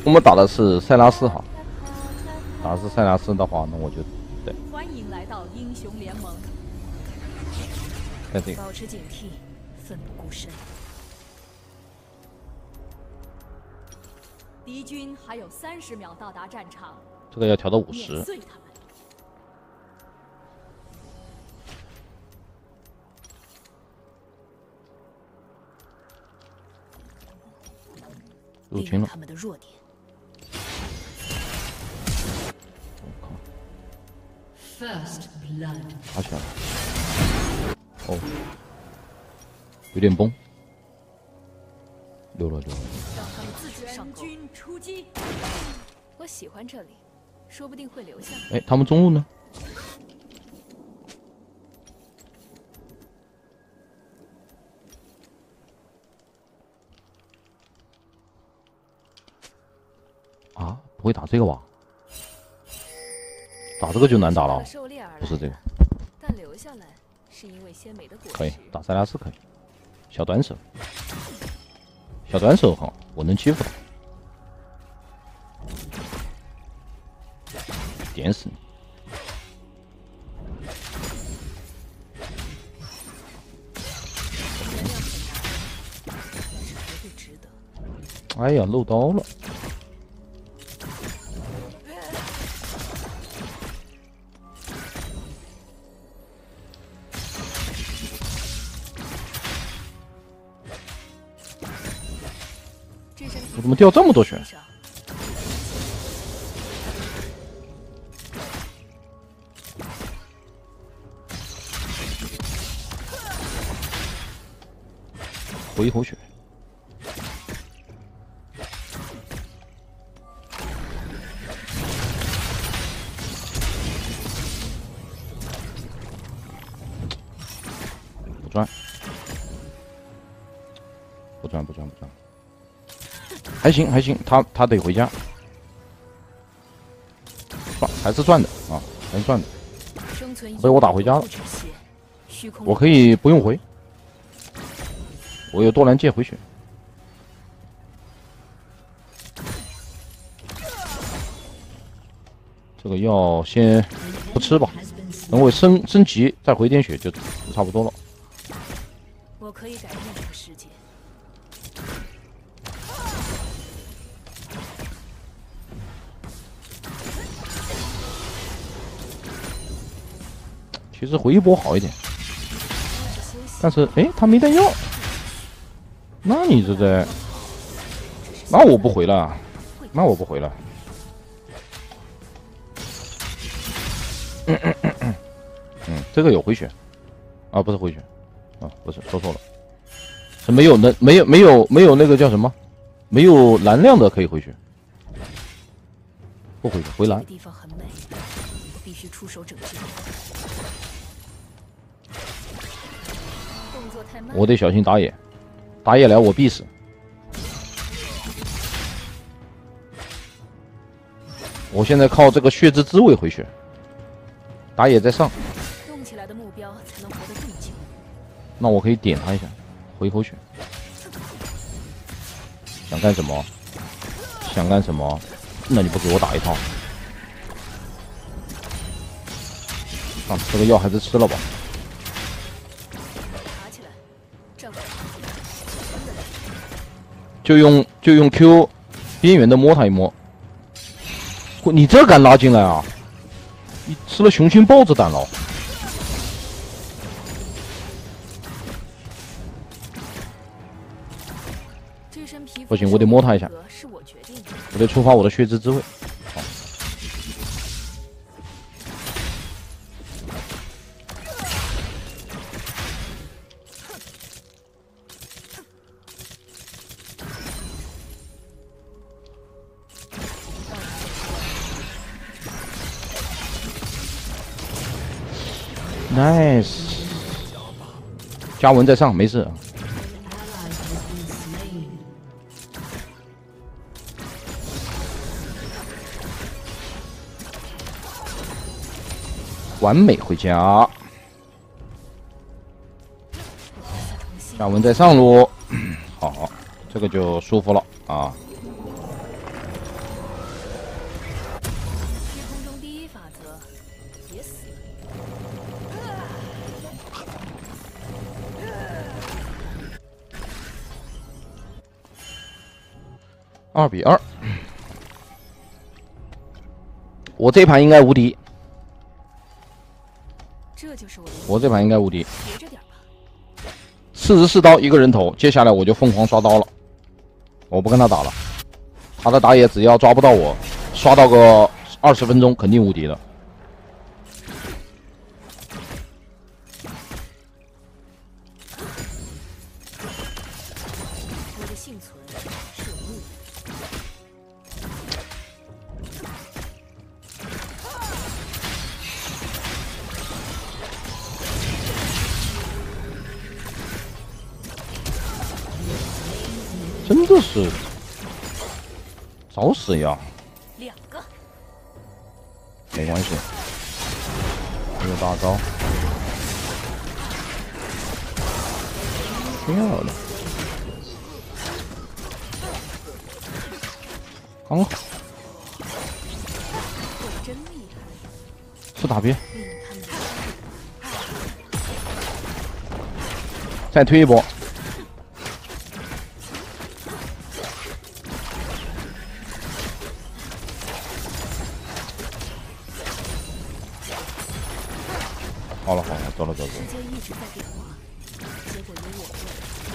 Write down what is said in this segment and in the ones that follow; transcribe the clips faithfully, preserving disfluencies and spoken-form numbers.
我们打的是塞拉斯哈，打的是塞拉斯的话，那我就对。 欢迎来到英雄联盟。 在这个。 保持警惕，奋不顾身。敌军还有三十秒到达战场。 这个要调到五十。 碾碎他们。 入侵了。 他们的弱点。 我靠！打起来了。哦，有点崩。溜了溜了。 让他们自己上军出击。我喜欢这里，说不定会留下。 哎，他们中路呢？ 啊，不会打这个吧？打这个就难打了，不是这个。 但留下来是因为鲜美的果实。 可以打塞拉斯可以，小短手，小短手哈，我能欺负他，点死你！哎呀，漏刀了。 我怎么掉这么多血？回一口血。不转，不转，不转，不转。 还行还行，他他得回家，赚还是赚的啊，还是赚的。被我打回家了，我可以不用回，我有多兰戒回血。这个药先不吃吧，等我升升级再回点血就差不多了。 我可以改变这个世界。 其实回一波好一点，但是哎，他没带药，那你这在，那我不回了，那我不回了。嗯嗯嗯嗯，嗯，这个有回血，啊，不是回血，啊，不是说错了，是没有能没有没有没有那个叫什么，没有蓝量的可以回血，不回血，回蓝。 地方很美，必须出手拯救。 我得小心打野，打野来我必死。我现在靠这个血之滋味回血，打野在上。 动起来的目标才能活得更久。 那我可以点他一下，回口血。想干什么？想干什么？那你不给我打一套？啊，这个药还是吃了吧。 就用就用 Q 边缘的摸他一摸，你这敢拉进来啊？你吃了雄心豹子胆了？不行，我得摸他一下，我得触发我的血之滋味。好 Nice， 嘉文在上，没事。完美回家。嘉文在上路，好，这个就舒服了啊。 二比二，我这盘应该无敌。 这就是我的。 我这盘应该无敌。 别着点吧。 四十四刀一个人头，接下来我就疯狂刷刀了。我不跟他打了，他的打野只要抓不到我，刷到个二十分钟肯定无敌的。 我的幸存是有目的。 真的是找死呀！ 两个， 没关系，这个大招漂亮，刚好我真厉害。 是打边， 令他们再推一波。好了好了，走了走了。 时间一直在变化，结果由我做。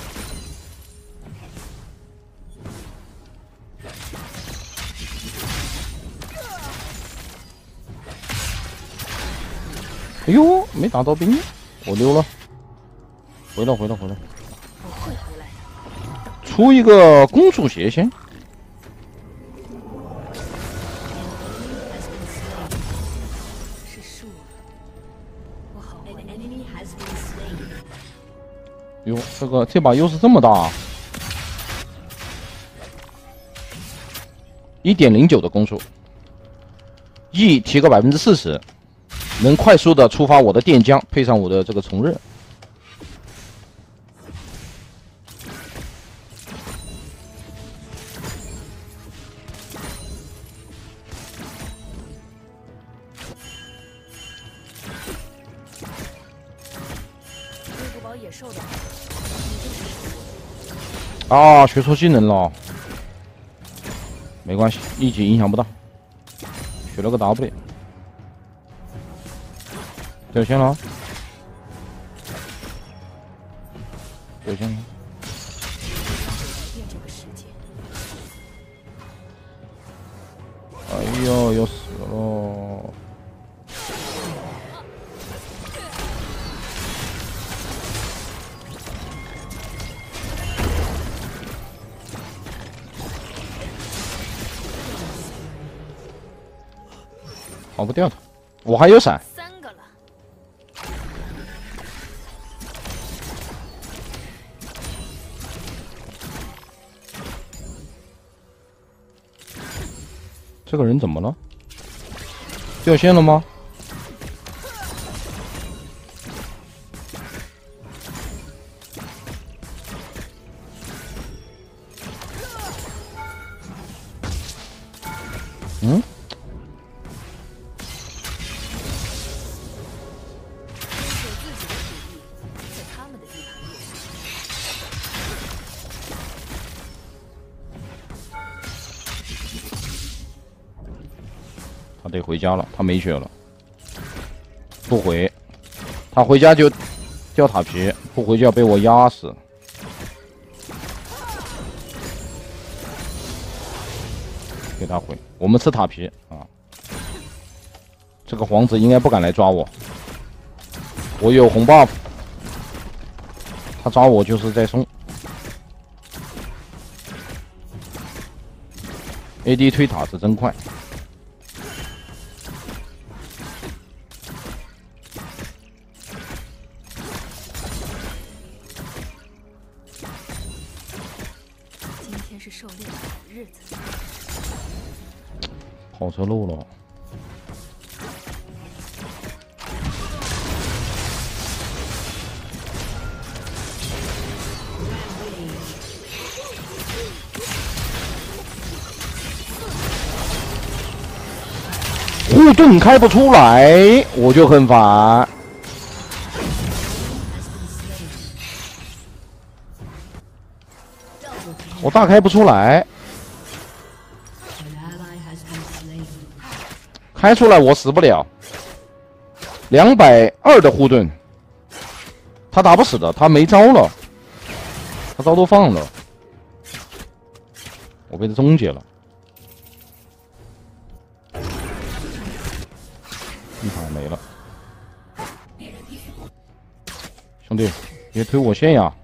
哎呦，没打到兵，我溜了，回了回了回了。 我会回来的。 出一个公主鞋先。 是树啊，我好怀念。 哟，这个这把优势这么大，一点零九的攻速 ，E 提个百分之四十，能快速的触发我的电浆，配上我的这个重刃。 喂不饱野兽的， 啊，学错技能了，没关系，一级影响不大，学了个 W， 掉线了，掉线了， 变这个世界。 哎呦，要死了！跑不掉他，我还有闪。 三个了。 这个人怎么了？掉线了吗？嗯？ 有自己的主意，在他们的地盘里。 他得回家了，他没血了，不回，他回家就掉塔皮，不回就要被我压死。给他回，我们吃塔皮啊！这个皇子应该不敢来抓我，我有红 buff， 他抓我就是在送。A D 推塔是真快。 今天是狩猎的好日子。 跑车路了。护盾开不出来，我就很烦。我大开不出来， 开出来我死不了。两百二的护盾，他打不死的，他没招了，他招都放了，我被他终结了。一盘没了，兄弟，别推我线呀！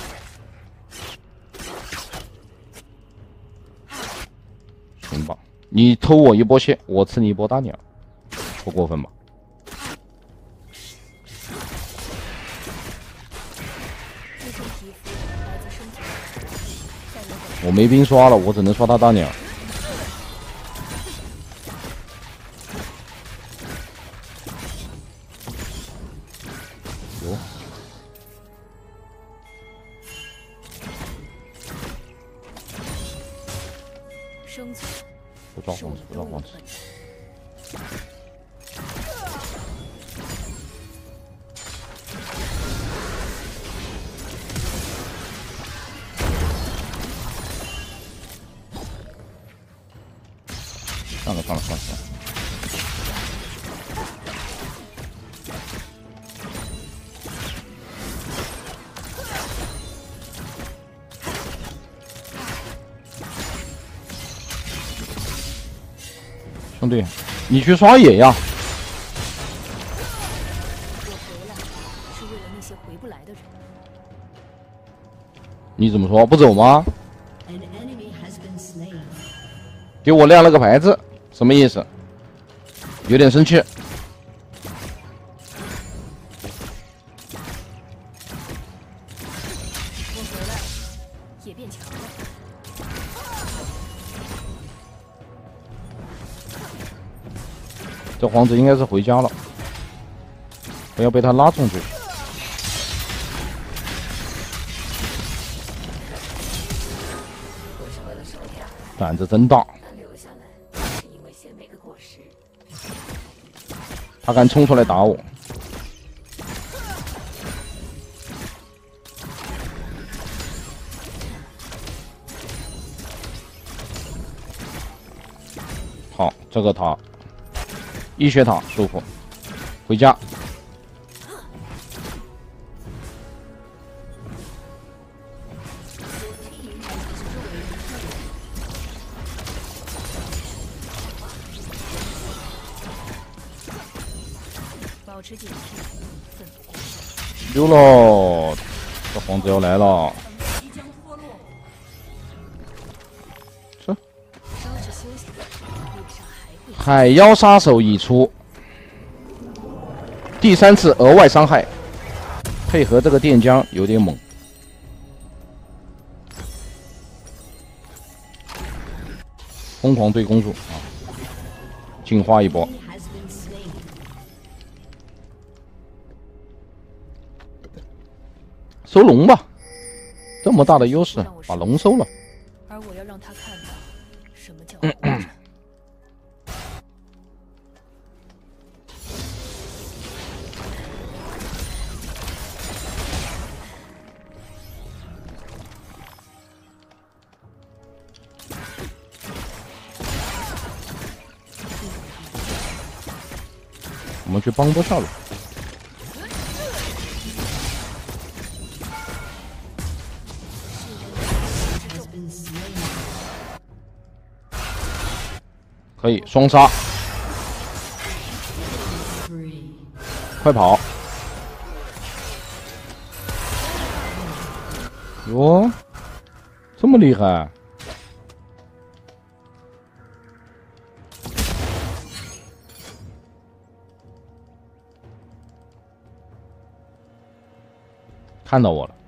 行吧，你偷我一波线，我吃你一波大鸟，不过分吧？我没兵刷了，我只能刷他大鸟。有。 生存。 不抓皇子，不抓皇子。算了算了算了算了。兄弟，你去刷野呀！ 我回来是为了那些回不来的人。 你怎么说？不走吗？给我亮了个牌子，什么意思？有点生气。 我回来了，也变强了。 这皇子应该是回家了，不要被他拉中去。胆子真大。他敢冲出来打我。好，这个塔，医学塔舒服，回家。 保持警惕，奋不顾身。 溜喽！这皇子要来了。这。 稍事休息，路上还会。 海妖杀手已出，第三次额外伤害，配合这个电浆有点猛。疯狂对攻术啊！进化一波。收龙吧，这么大的优势，把龙收了。 而我要让他看到什么叫活着。 我们去帮波下路。可以双杀，快跑！哟，这么厉害！看到我了。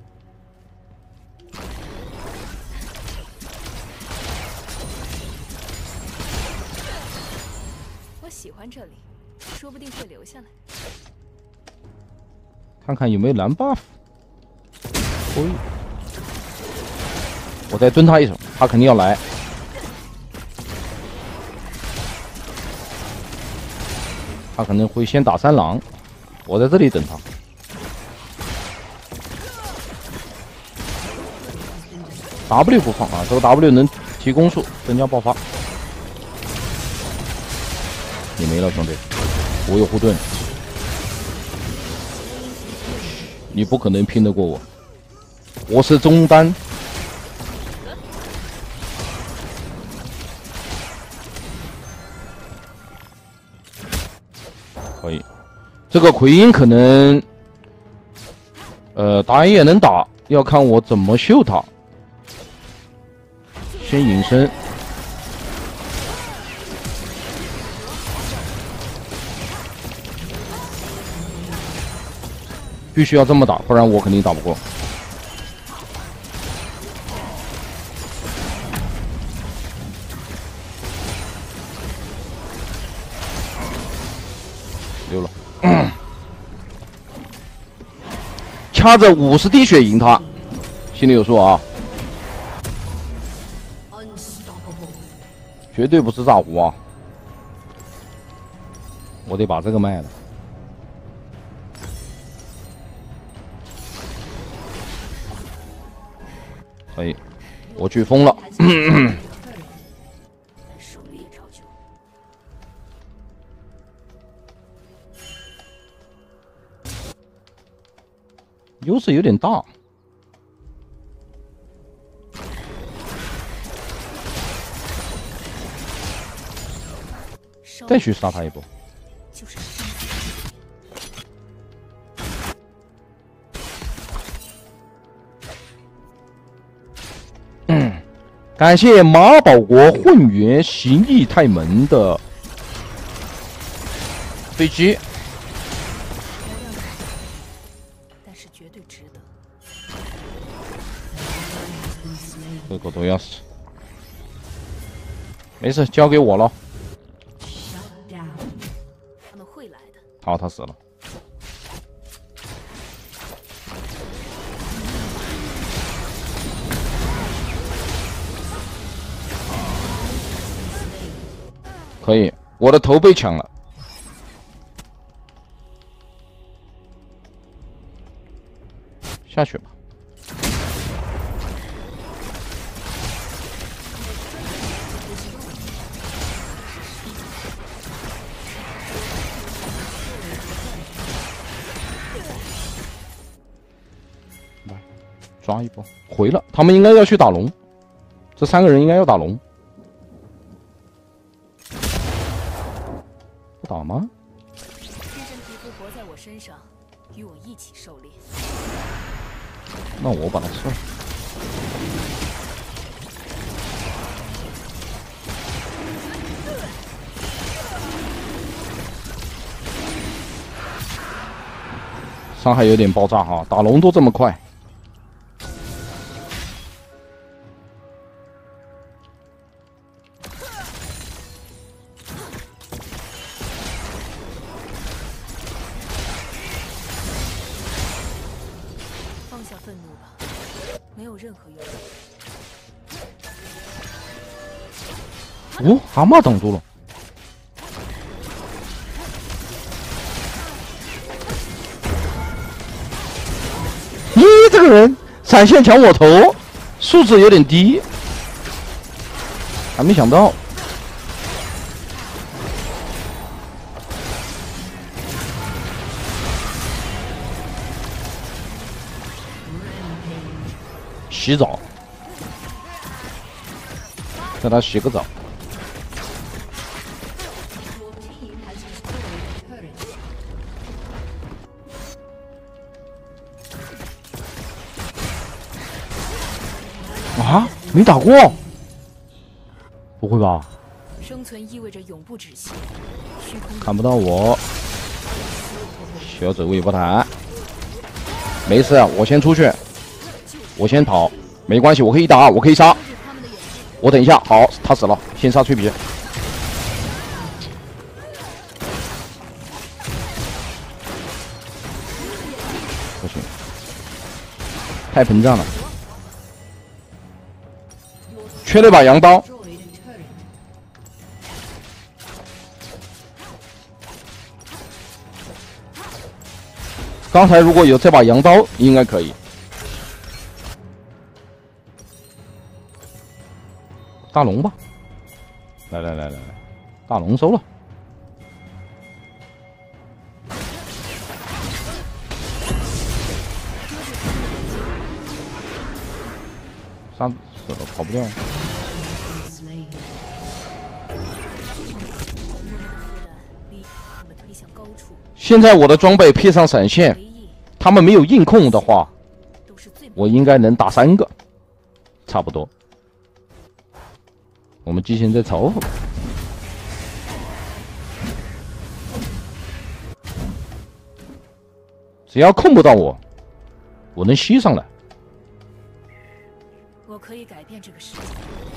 喜欢这里，说不定会留下来。 看看有没有蓝 buff。可以，我再蹲他一手，他肯定要来。他可能会先打三狼，我在这里等他。W 不放啊，这个 W 能提攻速，增加爆发。 你没了，兄弟，我有护盾，你不可能拼得过我，我是中单。可以，这个奎因可能，呃，打野能打，要看我怎么秀他。先隐身。 必须要这么打，不然我肯定打不过。溜了，掐着五十滴血赢他，心里有数啊！绝对不是炸糊啊！我得把这个卖了。 可以，我飓风了。优势有点大，再去杀他一波。 感谢马保国混元行义太门的飞机， 但是绝对值得。 这个都要死，没事，交给我了。 他们会来的。 好，他死了。 可以，我的头被抢了。下去吧。来，抓一波，回了。他们应该要去打龙，这三个人应该要打龙。 打吗？ 这身皮肤活在我身上，与我一起狩猎。 那我把它吃了。伤害有点爆炸哈，打龙都这么快。 放下愤怒吧，没有任何用。 哦，蛤蟆挡住了。咦，这个人闪现抢我头，素质有点低，还没想到。 洗澡，让他洗个澡。啊，没打过？不会吧？ 生存意味着永不止息。虚空看不到我，小走位不谈。没事，我先出去。 我先跑，没关系，我可以打，我可以杀。我等一下，好，他死了，先杀脆皮。不行，太膨胀了，缺了把羊刀。刚才如果有这把羊刀，应该可以。 大龙吧，来来来来来，大龙收了。 杀死了，跑不掉。现在我的装备配上闪现，他们没有硬控的话，我应该能打三个，差不多。我们机器人在嘲讽。只要控不到我，我能吸上来。 我可以改变这个世界。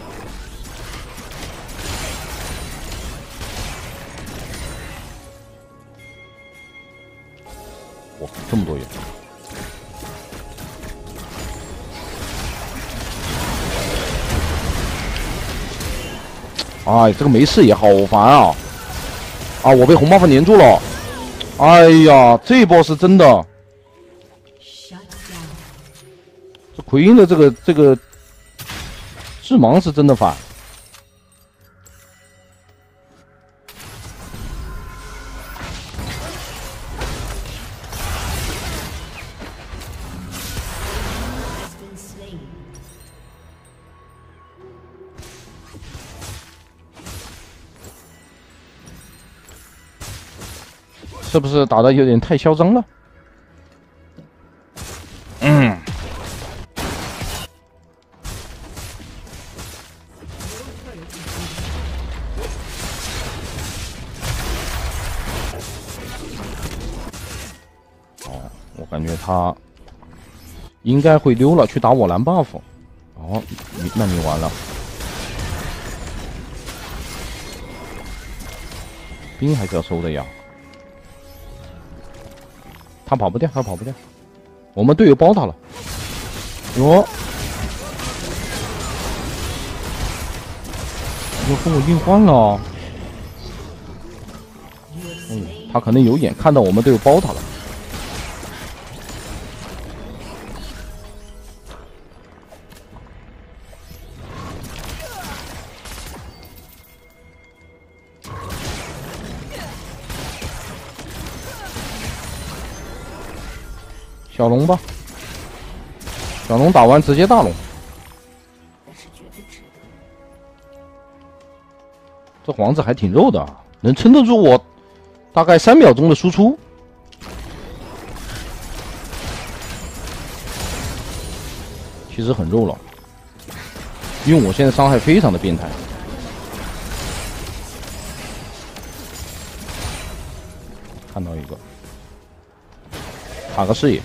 哇，这么多人！哎，这个没事也好烦啊！啊，我被红帽子粘住了。哎呀，这波是真的。这奎因的这个这个致盲是真的烦。是不是打的有点太嚣张了？嗯。哦，我感觉他应该会溜了，去打我蓝 buff。哦，你那你完了。兵还是要收的呀。他跑不掉，他跑不掉。我们队友包他了。哟，又跟我硬换了。嗯，他可能有眼看到我们队友包他了。小龙吧，小龙打完直接大龙。这皇子还挺肉的啊，能撑得住我大概三秒钟的输出。其实很肉了，因为我现在伤害非常的变态。看到一个，卡个视野。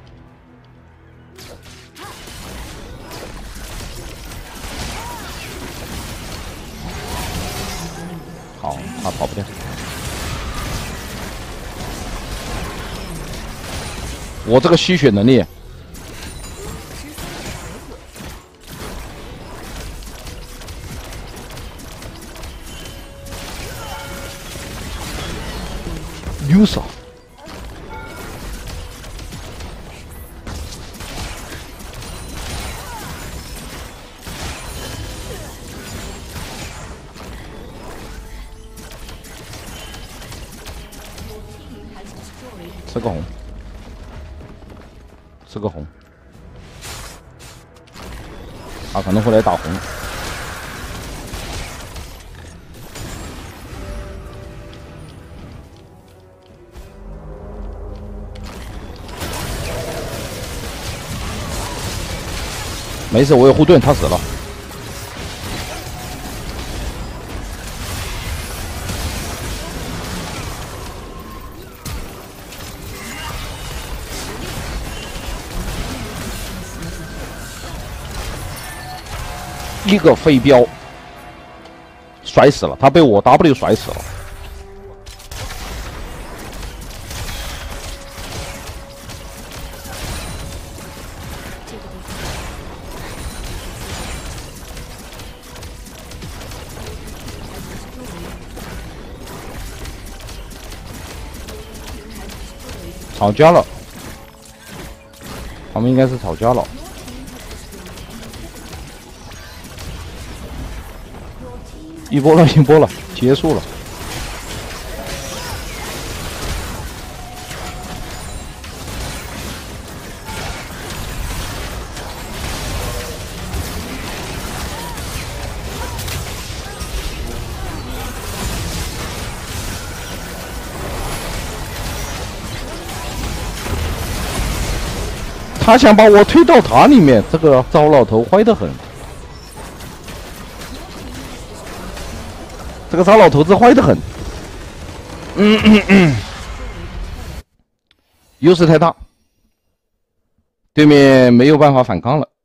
好，他跑不掉。我这个吸血能力，溜手。吃个红，吃个红，他可能会来打红。没事，我有护盾，他死了。一个飞镖甩死了，他被我 W 甩死了。吵架了，他们应该是吵架了。一波了，一波了，结束了。 他想把我推到塔里面，这个糟老头坏得很。这个糟老头子坏得很。嗯嗯嗯，优势太大，对面没有办法反抗了。